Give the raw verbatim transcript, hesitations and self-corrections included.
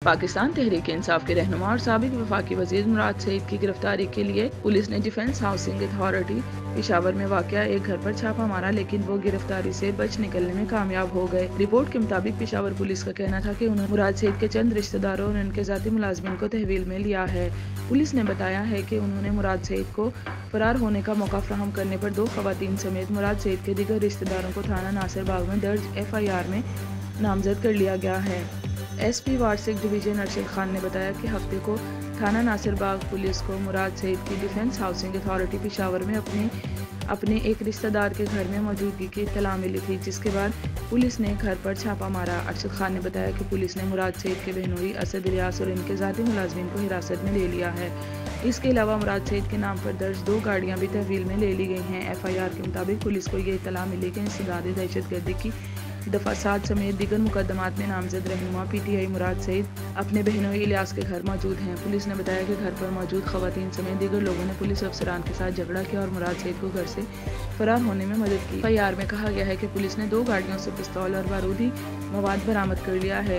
पाकिस्तान तहरीक इंसाफ के रहनुमा और साबिक वफाकी वजीर मुराद सईद की गिरफ्तारी के लिए पुलिस ने डिफेंस हाउसिंग अथॉरिटी पेशावर में वाक़या एक घर पर छापा मारा, लेकिन वो गिरफ्तारी से बच निकलने में कामयाब हो गए। रिपोर्ट के मुताबिक पेशावर पुलिस का कहना था कि उन्होंने मुराद सईद के चंद रिश्तेदारों और उनके जाती मुलाजमिन को तहवील में लिया है। पुलिस ने बताया है कि उन्होंने मुराद सईद को फरार होने का मौका फ्राहम करने पर दो खवातीन समेत मुराद सईद के दीगर रिश्तेदारों को थाना नासिर बाग में दर्ज एफ आई आर में नामजद कर लिया गया है। एस पी वार्षिक डिवीजन अरशद खान ने बताया कि हफ्ते को थाना नासिर बाग पुलिस को मुराद सईद की डिफेंस हाउसिंग अथॉरिटी पेशावर में अपने अपने एक रिश्तेदार के घर में मौजूदगी की इत्तला मिली थी, जिसके बाद पुलिस ने घर पर छापा मारा। अरशद खान ने बताया कि पुलिस ने मुराद सईद के बहनोई असद रियाज और इनके ज़ाती मुलाजमिन को हिरासत में ले लिया है। इसके अलावा मुराद सईद के नाम पर दर्ज दो गाड़ियां भी तहवील में ले ली गई हैं। एफ आई आर के मुताबिक पुलिस को ये इत्तला मिली कि इंसदाद दहशत गर्दी की दफ़ा सात समेत दीगर मुकदमात में नामजद रहनुमा P T I Murad Saeed अपने बहनोई इलियास के घर मौजूद हैं। पुलिस ने बताया कि घर पर मौजूद खवातीन समेत दीगर लोगों ने पुलिस अफसरान के साथ झगड़ा किया और मुराद सईद को घर से फरार होने में मदद की। एफ आई आर में कहा गया है कि पुलिस ने दो गाड़ियों से पिस्तौल और बारूदी मवाद बरामद कर लिया है।